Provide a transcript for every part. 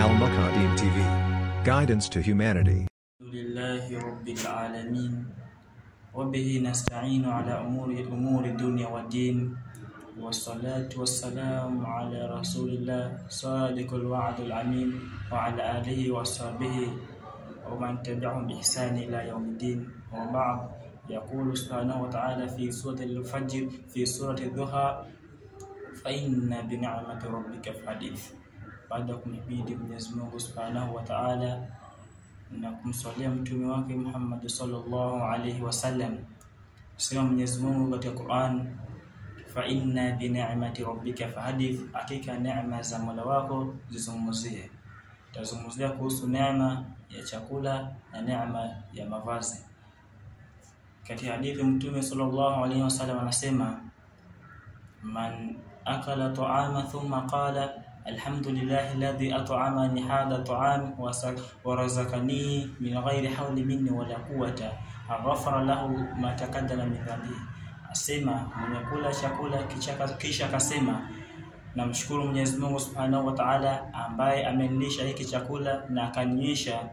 Al-Muqaddim TV. Guidance to humanity. Alhamdulillahi Rabbil Alamin. Wabihi nasta'inu ala umuri dunya wa din. Wassalatu wassalamu ala rasulillah sadiqul wa'dul amin wa ala alihi wa sahbihi wa man tabi'ahum bi ihsani ila yaumiddin. Wa ba'd. Yaqulu subhanahu wa ta'ala fi suratil fajr fi suratil duha fa inna bi ni'mati rabbika fahadith. Baada ya kumhimidi Mwenyezi Mungu Subhanahu wa Ta'ala na kumswalia mtume wake Muhammad sallallahu alaihi wasallam, sema Mwenyezi Mungu katika Qur'an, fa inna bi ni'mati rabbika fahadith, hakika neema za Mola wako zizungumzie. Tazungumzia kuhusu neema ya chakula na neema ya mavazi. Katika hadithi mtume sallallahu alaihi wasallam anasema, man akala ta'ama thumma qala alhamdulillahi alladhi at'amani hadha ta'am wa razaqani min ghairi hawli minni wala quwwata ghafara lahu ma taqaddama min dhanbi. Asema mwenye kula chakula kisha akasema, namshukuru Mwenyezi Mungu Subhanahu wa Ta'ala ambaye amenilisha hiki chakula na akaninyesha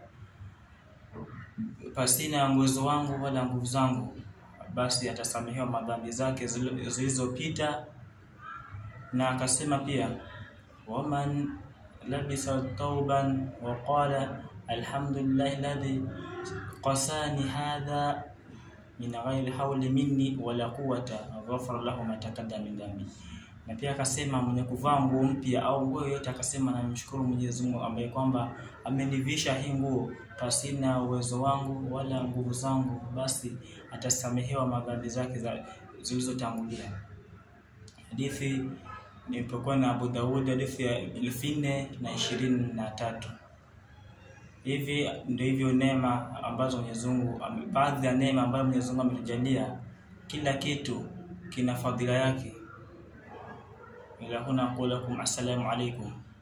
pasina uwezo wangu wala nguvu zangu, basi atasamehewa madhambi zake zilizopita. Na akasema pia, waman labisa tauban wa qala alhamdulillahi alladhi qasani hadha min ghairi hawli minni wala quwwata ghafara lahu ma taqaddama min dhanbi. Na pia akasema mwenye kuvaa nguo mpya au nguo yote akasema, namshukuru Mwenyezi Mungu ambaye kwamba amenivisha hii nguo pasina uwezo wangu wala nguvu zangu, basi atasamehewa madhambi zake zilizotangulia. Hadithi nilipokuwa na Abu Daud, hadithi ya 1423. Hivi ndio hivyo neema ambazo Mwenyezi Mungu, baadhi ya neema ambazo Mwenyezi Mungu ametujalia. Kila kitu kina fadhila yake. Ila huna qulakum assalamu alaykum.